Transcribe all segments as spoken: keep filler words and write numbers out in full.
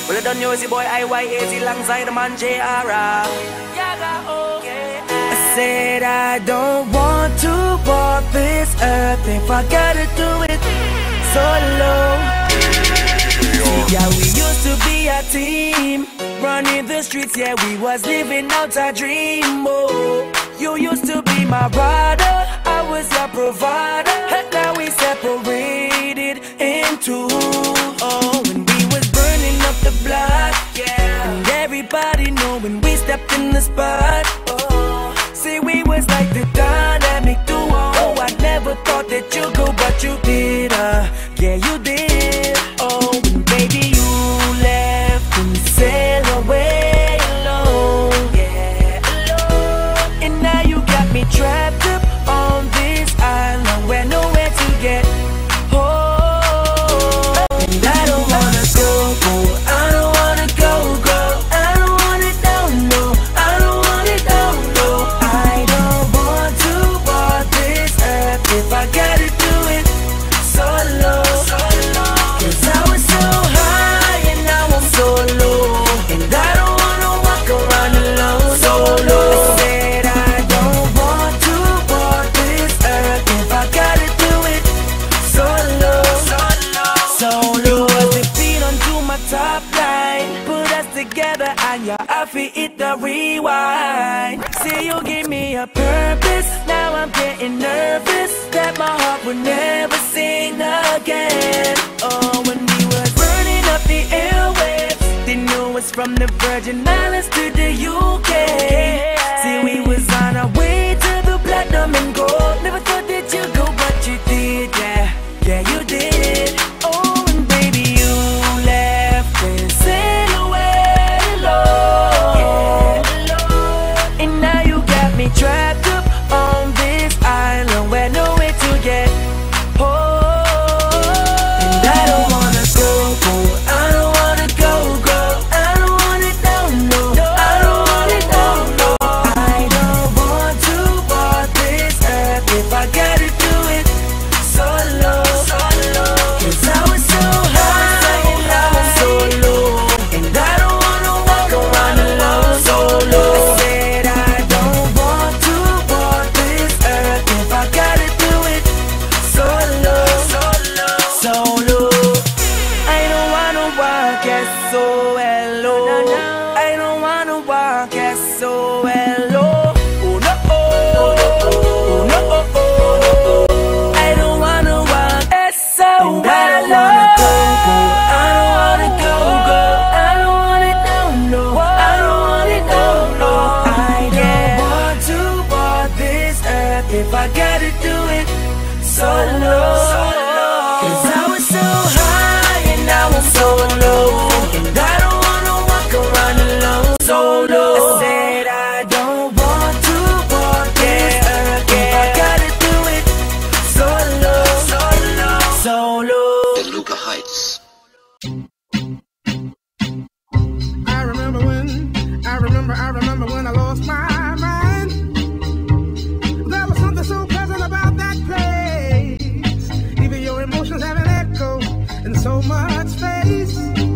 Well, I done you as the boy I Y A Z alongside the man J R R. Okay. I said I don't want to walk this earth if I gotta do it solo. Yeah, we used to be a team, running the streets, yeah, we was living out our dream. Oh, you used to be my brother, I was your provider, and now we separated in two. Oh, when we was burning up the block, yeah, and everybody knew when we stepped in the spot. Oh, see, we was like the dynamic duo. Oh, I never thought that you'd go, but you did, uh, yeah, you did. Oh, and baby, you left and sailed away alone, yeah, alone. And now you got me trapped up on this island where nowhere to get home. And I don't wanna go, go, I don't wanna go, go, I don't want it down, no, I don't want it down, no. I don't want to walk this earth if I gotta do it solo. Cause I was so high and now I'm so low, and I don't wanna walk around alone solo. I said I don't want to walk this earth if I gotta do it solo. Solo. Put the feet onto my top line, put us together and yeah, I feel it the rewind. See, you give me a purpose, now I'm getting nervous that my heart would never sing again. Oh, when we was burning up the airwaves, they knew us from the Virgin Islands to the U K. See, we was on our way to the platinum and gold. Never thought that you'd go, but you did, yeah, yeah, you did. Oh, and baby, you left and sailed away alone, yeah, alone. And now you got me trapped up on this island where no way to get home. And I don't wanna go, go, I don't wanna go, go, I don't want it down, no, I don't want it down, no. I don't want to walk this earth if I gotta do it solo. Cause I was so high and now I'm so low, and I don't wanna walk around alone solo. I said I don't want to walk this earth if I gotta do it solo. Solo. I don't wanna walk as so alone. I don't wanna walk as so alone. Oh no, oh no, oh oh. I don't wanna walk as so alone. I don't wanna go, go, I don't want it down, no, I don't want it down, no. I don't want to walk this earth if I gotta do it solo. Cause I was so high and now I'm so low, and I don't wanna walk around alone solo. I said I don't want to walk this earth if I gotta do it solo. Solo. DeLuca Heights. I remember when, I remember, I remember when I lost my mind. There was something so pleasant about that place. Even your emotions have an echo in so much space.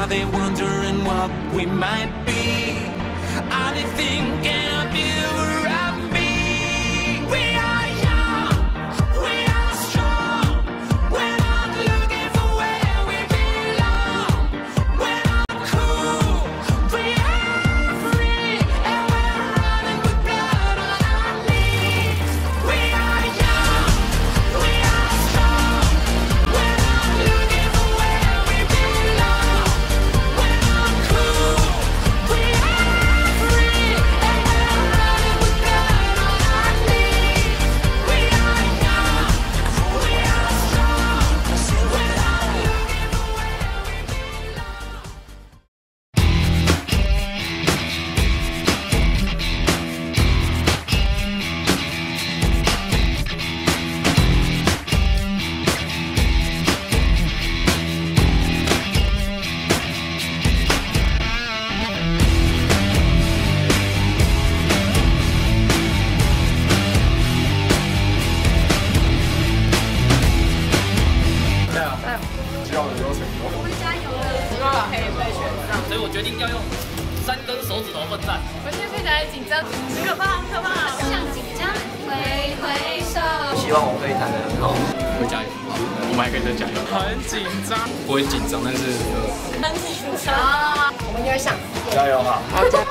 they wondering what we might be? Are they thinking of you or of me? We are young, we are strong. We're not looking for where we belong. We're not cool, we are free, and we're running with blood on our knees. We are young, we are strong. We're not looking for where we belong. We're not cool, we are free, and we're running with blood on our knees. We are young, we are strong. We're not looking for where we belong. 所以我决定要用三根手指头奋战。 我现在非常的紧张，很可怕，很可怕。像紧张，挥挥手。 希望我可以弹得很好。 会加油，我们还可以再加油。很紧张，不会紧张，但是很紧张。我们就会上。 加油哈！ 好，加油。